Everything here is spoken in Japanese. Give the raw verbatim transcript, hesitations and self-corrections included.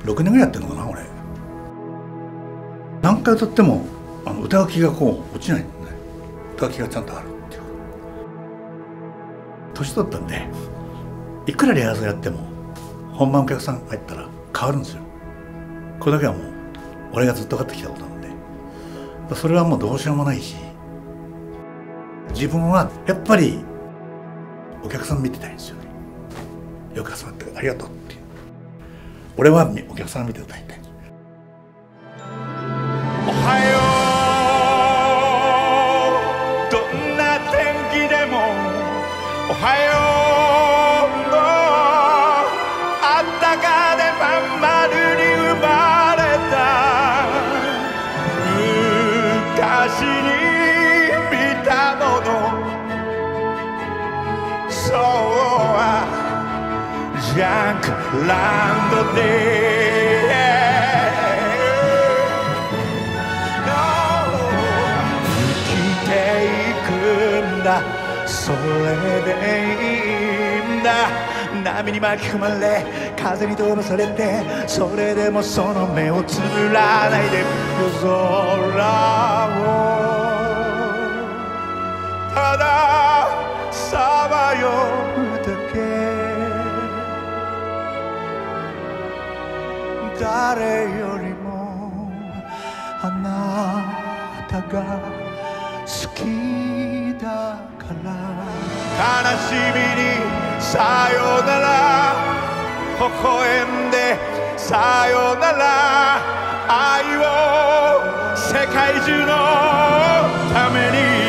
ろくねんぐらいやってるのかな俺。何回歌ってもあの歌う気がこう落ちないんだね。歌う気がちゃんとあるっていう。年取ったんでいくらリハーサルやっても本番お客さん入ったら変わるんですよ。これだけはもう俺がずっと分かってきたことなんで、それはもうどうしようもないし、自分はやっぱりお客さん見てたいんですよね。よく集まってありがとうっていう。俺はお客さん見て歌いたい。 おはよう、どんな天気でもおはよう、あったかでまん丸に生まれた昔に見たもの、そうはジャンクランドでそれでいいんだ。波に巻き込まれ風に飛ばされて、それでもその目をつぶらないで夜空をたださまようだけ。誰よりもあなたが好きだから悲しみにさよなら、微笑んでさよなら、愛を世界中のために